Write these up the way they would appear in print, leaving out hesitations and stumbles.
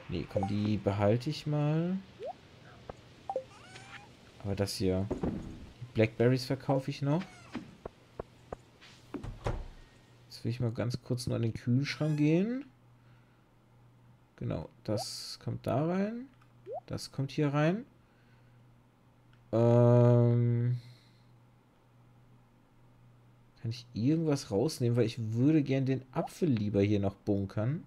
Nee, komm, die behalte ich mal. Aber das hier. Blackberries verkaufe ich noch. Jetzt will ich mal ganz kurz nur an den Kühlschrank gehen. Genau, das kommt da rein. Das kommt hier rein. Kann ich irgendwas rausnehmen? Weil ich würde gern den Apfel lieber hier noch bunkern.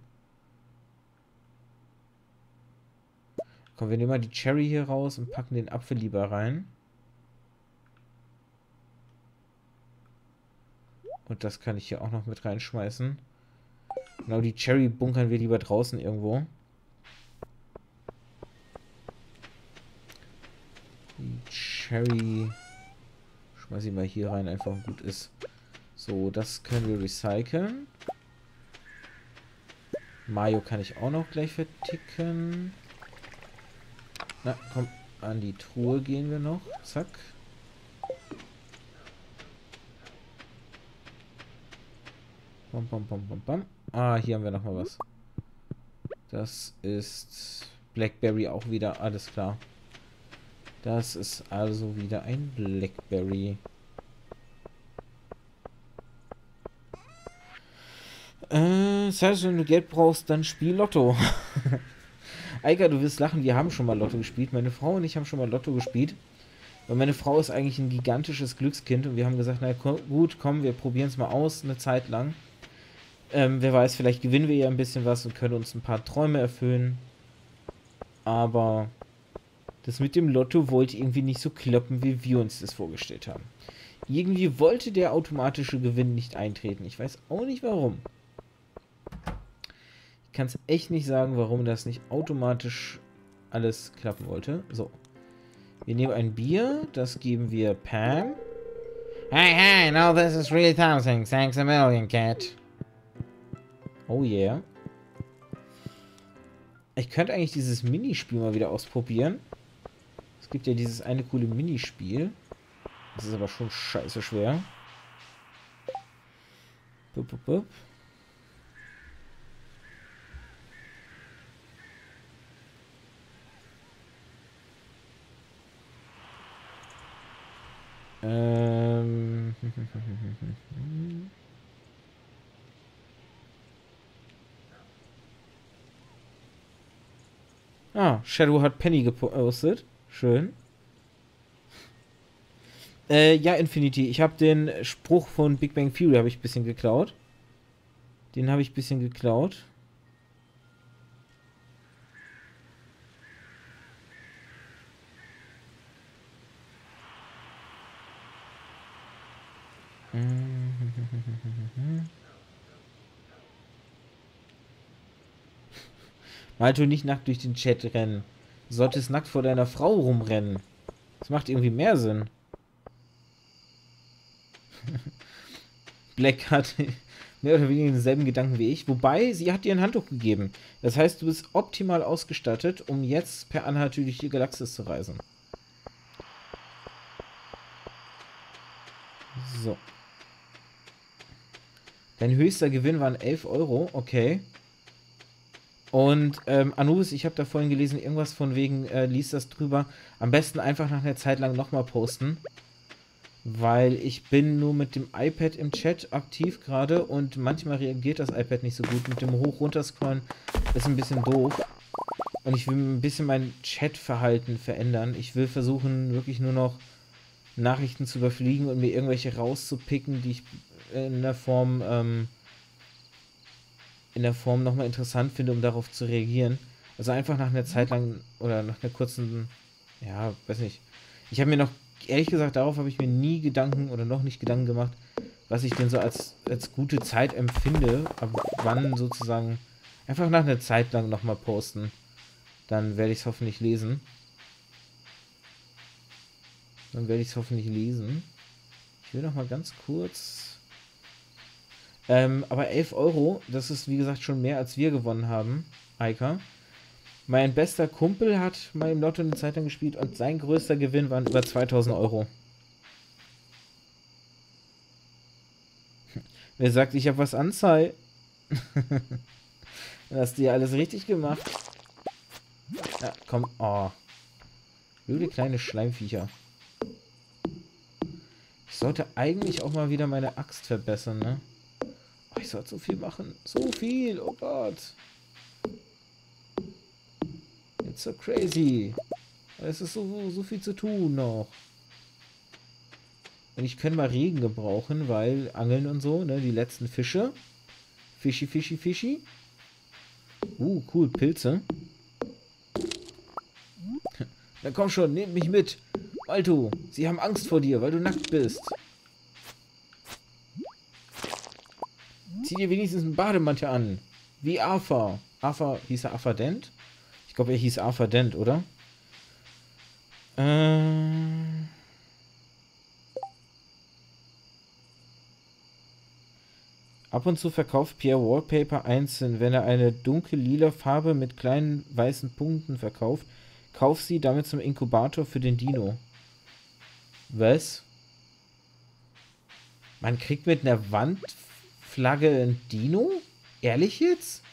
Komm, wir nehmen mal die Cherry hier raus und packen den Apfel lieber rein. Und das kann ich hier auch noch mit reinschmeißen. Genau, die Cherry bunkern wir lieber draußen irgendwo. Die Cherry schmeiße ich mal hier rein, einfach gut ist. So, das können wir recyceln. Mayo kann ich auch noch gleich verticken. Na, komm, an die Truhe gehen wir noch. Zack. Bam, bam, bam, bam, bam. Ah, hier haben wir noch mal was. Das ist Blackberry auch wieder. Alles klar. Das ist also wieder ein Blackberry. Das heißt, wenn du Geld brauchst, dann spiel Lotto. Eika, du wirst lachen, wir haben schon mal Lotto gespielt. Meine Frau und ich haben schon mal Lotto gespielt. Weil meine Frau ist eigentlich ein gigantisches Glückskind und wir haben gesagt, na gut, komm, wir probieren es mal aus, eine Zeit lang. Wer weiß, vielleicht gewinnen wir ja ein bisschen was und können uns ein paar Träume erfüllen. Aber das mit dem Lotto wollte irgendwie nicht so klappen, wie wir uns das vorgestellt haben. Irgendwie wollte der automatische Gewinn nicht eintreten. Ich weiß auch nicht warum. Ich kann es echt nicht sagen, warum das nicht automatisch alles klappen wollte. So. Wir nehmen ein Bier, das geben wir Pam. Hey, hey, no, this is really something. Thanks a million, cat. Oh yeah. Ich könnte eigentlich dieses Minispiel mal wieder ausprobieren. Es gibt ja dieses eine coole Minispiel. Das ist aber schon scheiße schwer. Bup, bup, bup. Ah, Shadow hat Penny gepostet. Schön. Ja, Infinity. Ich habe den Spruch von Big Bang Theory habe ich ein bisschen geklaut. Den habe ich ein bisschen geklaut. Mal du nicht nackt durch den Chat rennen. Du solltest nackt vor deiner Frau rumrennen. Das macht irgendwie mehr Sinn. Black hat mehr oder weniger denselben Gedanken wie ich. Wobei, sie hat dir ein Handtuch gegeben. Das heißt, du bist optimal ausgestattet, um jetzt per Anhalt durch die Galaxis zu reisen. So. Dein höchster Gewinn waren 11 Euro. Okay. Und Anubis, ich habe da vorhin gelesen, irgendwas von wegen, liest das drüber. Am besten einfach nach einer Zeit lang nochmal posten. Weil ich bin nur mit dem iPad im Chat aktiv gerade und manchmal reagiert das iPad nicht so gut. Mit dem Hoch-Runter-Scrollen ist ein bisschen doof. Und ich will ein bisschen mein Chatverhalten verändern. Ich will versuchen, wirklich nur noch Nachrichten zu überfliegen und mir irgendwelche rauszupicken, die ich in der Form nochmal interessant finde, um darauf zu reagieren. Also einfach nach einer Zeit lang oder nach einer kurzen, ja, weiß nicht. Ich habe mir noch, ehrlich gesagt, darauf habe ich mir nie Gedanken oder noch nicht Gedanken gemacht, was ich denn so als gute Zeit empfinde, ab wann sozusagen einfach nach einer Zeit lang nochmal posten. Dann werde ich es hoffentlich lesen. Ich will noch mal ganz kurz. Aber 11 Euro, das ist wie gesagt schon mehr, als wir gewonnen haben, Eika. Mein bester Kumpel hat mal im Lotto eine Zeit lang gespielt und sein größter Gewinn waren über 2000 Euro. Wer sagt, ich habe was anzeigen? Dann hast du ja alles richtig gemacht. Ja, komm. Oh. Blöde kleine Schleimviecher. Ich sollte eigentlich auch mal wieder meine Axt verbessern, ne? Oh, ich sollte so viel machen. So viel. Oh Gott. It's so crazy. Es ist so viel zu tun noch. Und ich könnte mal Regen gebrauchen, weil Angeln und so, ne? Die letzten Fische. Fischi, Fischi, Fischi. Cool, Pilze. Na komm schon, nehmt mich mit. Alto, sie haben Angst vor dir, weil du nackt bist. Zieh dir wenigstens einen Bademantel an. Wie Arthur. Arthur, hieß er Arthur Dent? Ich glaube, er hieß Arthur Dent, oder? Ab und zu verkauft Pierre Wallpaper einzeln. Wenn er eine dunkel-lila Farbe mit kleinen weißen Punkten verkauft, kauf sie damit zum Inkubator für den Dino. Was? Man kriegt mit einer Wandflagge ein Dino? Ehrlich jetzt?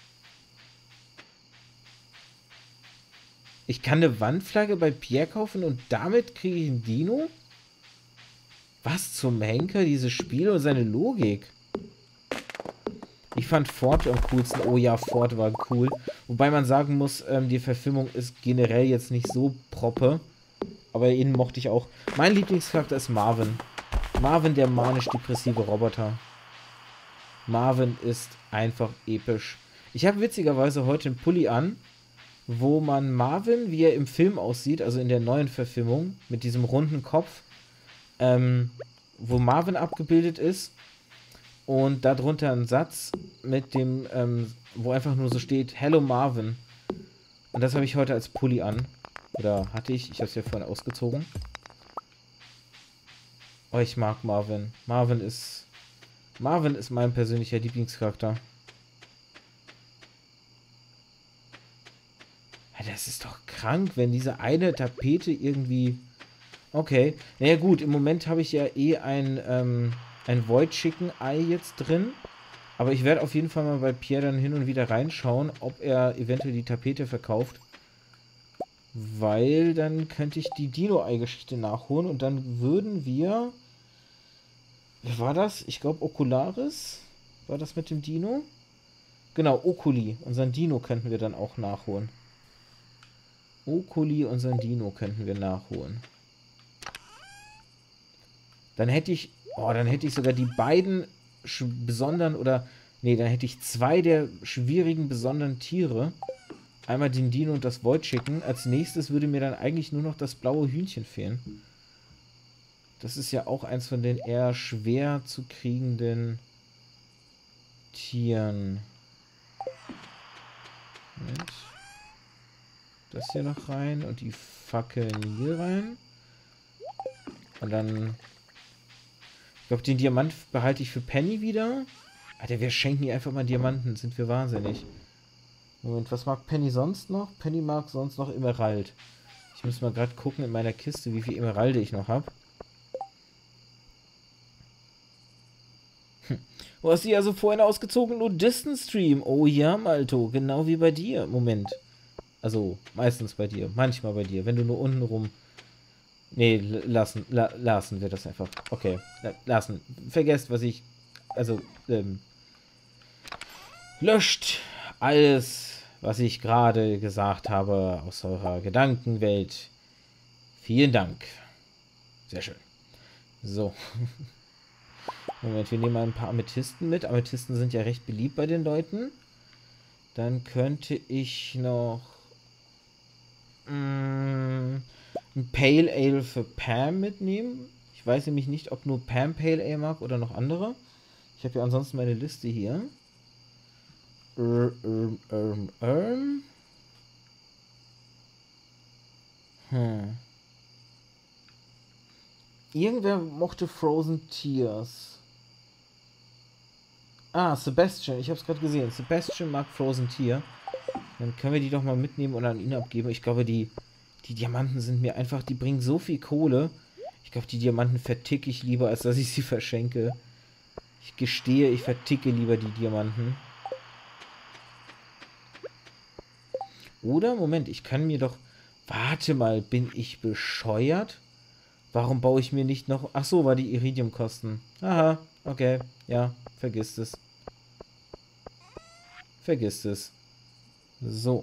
Ich kann eine Wandflagge bei Pierre kaufen und damit kriege ich ein Dino? Was zum Henker, dieses Spiel und seine Logik? Ich fand Ford am coolsten. Oh ja, Ford war cool. Wobei man sagen muss, die Verfilmung ist generell jetzt nicht so proppe. Aber ihn mochte ich auch. Mein Lieblingscharakter ist Marvin. Marvin, der manisch-depressive Roboter. Marvin ist einfach episch. Ich habe witzigerweise heute einen Pulli an, wo man Marvin, wie er im Film aussieht, also in der neuen Verfilmung, mit diesem runden Kopf, wo Marvin abgebildet ist und darunter ein Satz mit dem, wo einfach nur so steht, Hello Marvin. Und das habe ich heute als Pulli an. Oder hatte ich habe es ja vorhin ausgezogen. Oh, ich mag Marvin. Marvin ist mein persönlicher Lieblingscharakter. Das ist doch krank, wenn diese eine Tapete irgendwie... Okay. Naja gut, im Moment habe ich ja eh ein Void Chicken Ei jetzt drin. Aber ich werde auf jeden Fall mal bei Pierre dann hin und wieder reinschauen, ob er eventuell die Tapete verkauft. Weil dann könnte ich die Dino-Ei-Geschichte nachholen und dann würden wir... Wer war das? Ich glaube Ocularis. War das mit dem Dino? Genau, Oculi. Unseren Dino könnten wir dann auch nachholen. Oculi, unseren Dino könnten wir nachholen. Dann hätte ich... Oh, dann hätte ich sogar die beiden besonderen oder... Nee, dann hätte ich zwei der schwierigen besonderen Tiere. Einmal den Dino und das Void Chicken. Als nächstes würde mir dann eigentlich nur noch das blaue Hühnchen fehlen. Das ist ja auch eins von den eher schwer zu kriegenden Tieren. Moment. Das hier noch rein und die Fackeln hier rein. Und dann... Ich glaube, den Diamant behalte ich für Penny wieder. Alter, wir schenken ihr einfach mal Diamanten. Sind wir wahnsinnig. Moment, was mag Penny sonst noch? Penny mag sonst noch Emerald. Ich muss mal gerade gucken in meiner Kiste, wie viel Emeralde ich noch habe. Du hast sie also vorhin ausgezogen, nur Distance Stream. Oh ja, Malto, genau wie bei dir. Moment. Also, meistens bei dir, manchmal bei dir, wenn du nur unten rum... Nee, lassen wir das einfach. Okay, lassen. Vergesst, was ich... Also, löscht alles, was ich gerade gesagt habe aus eurer Gedankenwelt. Vielen Dank. Sehr schön. So. Moment, wir nehmen mal ein paar Amethysten mit. Amethysten sind ja recht beliebt bei den Leuten. Dann könnte ich noch ein Pale Ale für Pam mitnehmen. Ich weiß nämlich nicht, ob nur Pam Pale Ale mag oder noch andere. Ich habe ja ansonsten meine Liste hier. Irgendwer mochte Frozen Tears. Ah, Sebastian. Ich habe es gerade gesehen. Sebastian mag Frozen Tear. Dann können wir die doch mal mitnehmen und an ihn abgeben. Ich glaube, die Diamanten sind mir einfach... Die bringen so viel Kohle. Ich glaube, die Diamanten verticke ich lieber, als dass ich sie verschenke. Ich gestehe, ich verticke lieber die Diamanten. Oder, Moment, ich kann mir doch... Warte mal, bin ich bescheuert? Warum baue ich mir nicht noch... Ach so, war die Iridium-Kosten. Aha, okay. Ja, vergiss es. Vergiss es. So.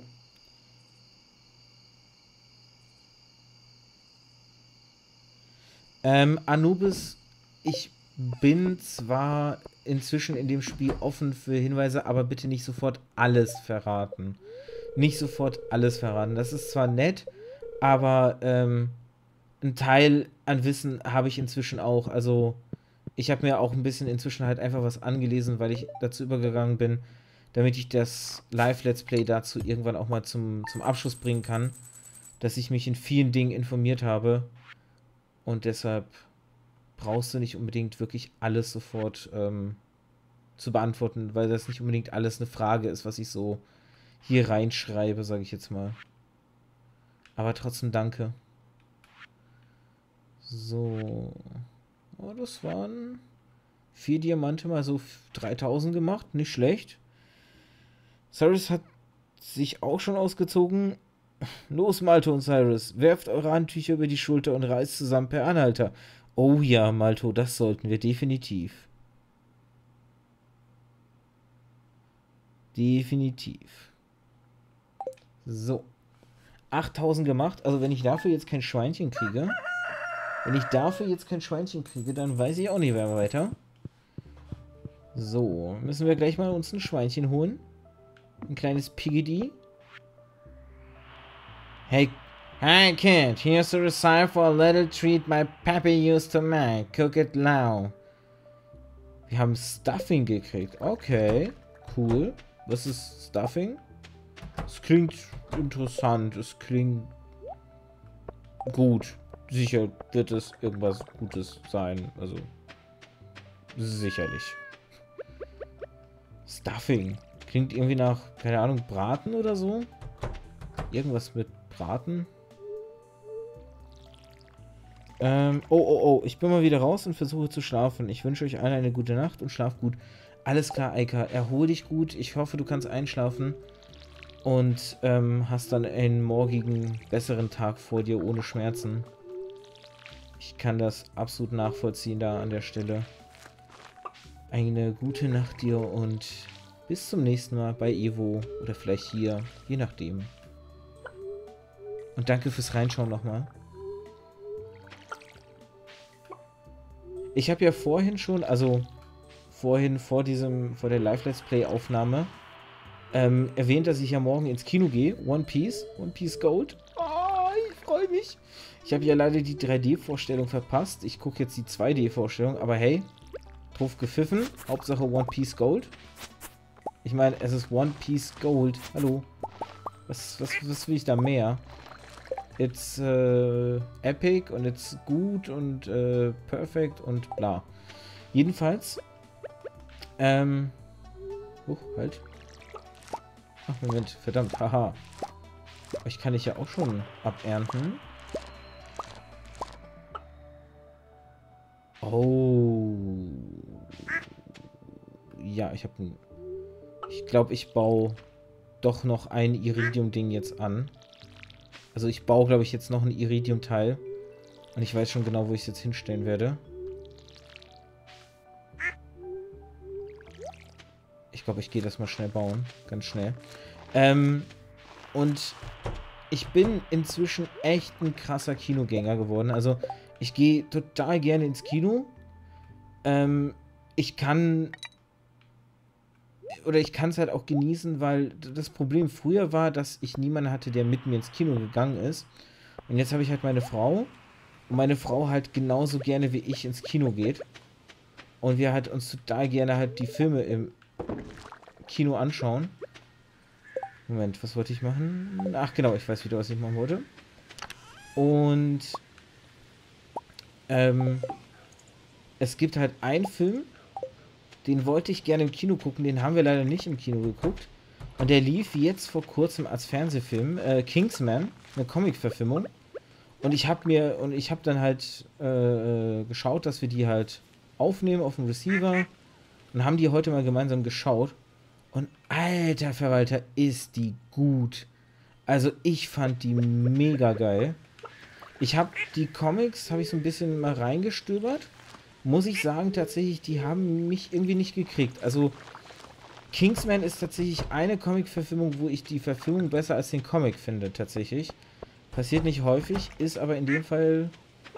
Anubis, ich bin zwar inzwischen in dem Spiel offen für Hinweise, aber bitte nicht sofort alles verraten. Nicht sofort alles verraten. Das ist zwar nett, aber ein Teil an Wissen habe ich inzwischen auch. Also ich habe mir auch ein bisschen inzwischen halt einfach was angelesen, weil ich dazu übergegangen bin, damit ich das Live-Let's Play dazu irgendwann auch mal zum Abschluss bringen kann, dass ich mich in vielen Dingen informiert habe. Und deshalb brauchst du nicht unbedingt wirklich alles sofort zu beantworten, weil das nicht unbedingt alles eine Frage ist, was ich so hier reinschreibe, sage ich jetzt mal. Aber trotzdem danke. So. Oh, das waren 4 Diamante mal so 3000 gemacht. Nicht schlecht. Cyrus hat sich auch schon ausgezogen. Los, Malto und Cyrus, werft eure Handtücher über die Schulter und reist zusammen per Anhalter. Oh ja, Malto, das sollten wir definitiv. Definitiv. So. 8000 gemacht. Also wenn ich dafür jetzt kein Schweinchen kriege... dann weiß ich auch nicht mehr weiter. So, müssen wir gleich mal uns ein Schweinchen holen. Ein kleines Piggy. Hey kid, here's a recipe for a little treat my pappy used to make. Cook it now. Wir haben Stuffing gekriegt. Okay, cool. Was ist Stuffing? Es klingt interessant. Es klingt gut. Sicher wird es irgendwas Gutes sein. Also, sicherlich. Stuffing. Klingt irgendwie nach, keine Ahnung, Braten oder so. Irgendwas mit Braten. Oh. Ich bin mal wieder raus und versuche zu schlafen. Ich wünsche euch allen eine gute Nacht und schlaf gut. Alles klar, Eika. Erhol dich gut. Ich hoffe, du kannst einschlafen. Und hast dann einen morgigen, besseren Tag vor dir ohne Schmerzen. Ich kann das absolut nachvollziehen da an der Stelle. Eine gute Nacht dir und bis zum nächsten Mal bei Evo oder vielleicht hier, je nachdem. Und danke fürs Reinschauen nochmal. Ich habe ja vorhin schon, also vor der Live-Let's Play-Aufnahme, erwähnt, dass ich ja morgen ins Kino gehe. One Piece Gold. Oh, ich freue mich. Ich habe ja leider die 3D-Vorstellung verpasst. Ich gucke jetzt die 2D-Vorstellung, aber hey, drauf gepfiffen. Hauptsache One Piece Gold. Ich meine, es ist One Piece Gold. Hallo. Was will ich da mehr? It's epic und it's gut und perfect und bla. Jedenfalls. Halt. Ach, Moment. Verdammt. Haha. Euch kann ich ja auch schon abernten. Oh. Ja, ich glaube, ich baue doch noch ein Iridium-Ding jetzt an. Also ich baue, glaube ich, jetzt noch ein Iridium-Teil. Und ich weiß schon genau, wo ich es jetzt hinstellen werde. Ich glaube, ich gehe das mal schnell bauen. Ganz schnell. Und ich bin inzwischen echt ein krasser Kinogänger geworden. Also ich gehe total gerne ins Kino. Ich kann es halt auch genießen, weil das Problem früher war, dass ich niemanden hatte, der mit mir ins Kino gegangen ist. Und jetzt habe ich halt meine Frau. Und meine Frau halt genauso gerne wie ich ins Kino geht. Und wir halt uns total gerne halt die Filme im Kino anschauen. Moment, was wollte ich machen? Ach genau, ich weiß wieder, was ich machen wollte. Und es gibt halt einen Film, den wollte ich gerne im Kino gucken, den haben wir leider nicht im Kino geguckt. Und der lief jetzt vor kurzem als Fernsehfilm, Kingsman, eine Comic-Verfilmung. Und ich habe dann halt geschaut, dass wir die halt aufnehmen auf dem Receiver und haben die heute mal gemeinsam geschaut. Und alter Verwalter, ist die gut. Also ich fand die mega geil. Ich habe die Comics, habe ich so ein bisschen mal reingestöbert. Muss ich sagen, tatsächlich, die haben mich irgendwie nicht gekriegt. Also Kingsman ist tatsächlich eine Comic-Verfilmung, wo ich die Verfilmung besser als den Comic finde, tatsächlich. Passiert nicht häufig, ist aber in dem Fall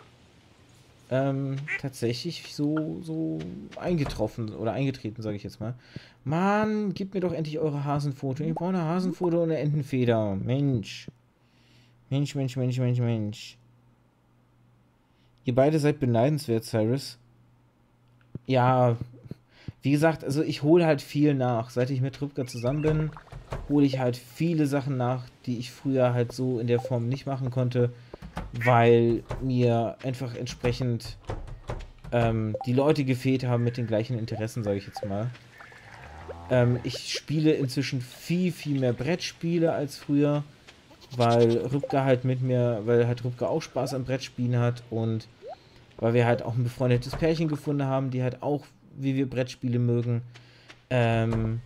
tatsächlich so eingetroffen oder eingetreten, sage ich jetzt mal. Mann, gib mir doch endlich eure Hasenfoto. Ich brauche eine Hasenfoto und eine Entenfeder. Mensch. Mensch, Mensch, Mensch, Mensch, Mensch. Ihr beide seid beneidenswert, Cyrus. Ja, wie gesagt, also ich hole halt viel nach. Seit ich mit Rübka zusammen bin, hole ich halt viele Sachen nach, die ich früher halt so in der Form nicht machen konnte, weil mir einfach entsprechend die Leute gefehlt haben mit den gleichen Interessen, sage ich jetzt mal. Ich spiele inzwischen viel, viel mehr Brettspiele als früher, weil Rübka halt mit mir, weil halt Rübka auch Spaß am Brettspielen hat und weil wir halt auch ein befreundetes Pärchen gefunden haben, die halt auch, wie wir Brettspiele mögen. Ähm,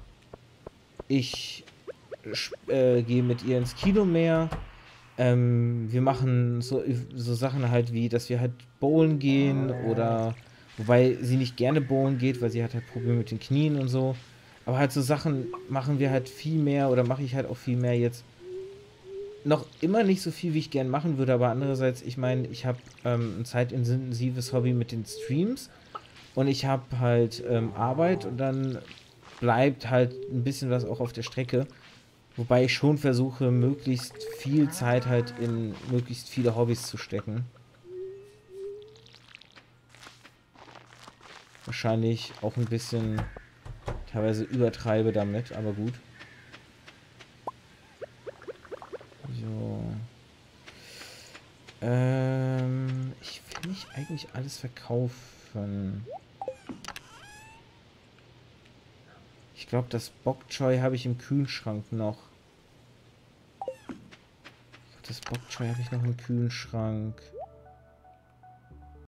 ich gehe mit ihr ins Kino mehr. Wir machen so Sachen halt wie, dass wir halt bowlen gehen oder, wobei sie nicht gerne bowlen geht, weil sie hat halt Probleme mit den Knien und so. Aber halt so Sachen machen wir halt viel mehr oder mache ich halt auch viel mehr jetzt. Noch immer nicht so viel, wie ich gern machen würde, aber andererseits, ich meine, ich habe ein zeitintensives Hobby mit den Streams und ich habe halt Arbeit und dann bleibt halt ein bisschen was auch auf der Strecke. Wobei ich schon versuche, möglichst viel Zeit halt in möglichst viele Hobbys zu stecken. Wahrscheinlich auch ein bisschen teilweise übertreibe damit, aber gut. So. Ich will nicht eigentlich alles verkaufen. Ich glaube, das Bok Choy habe ich im Kühlschrank noch. Das Bok Choy habe ich noch im Kühlschrank.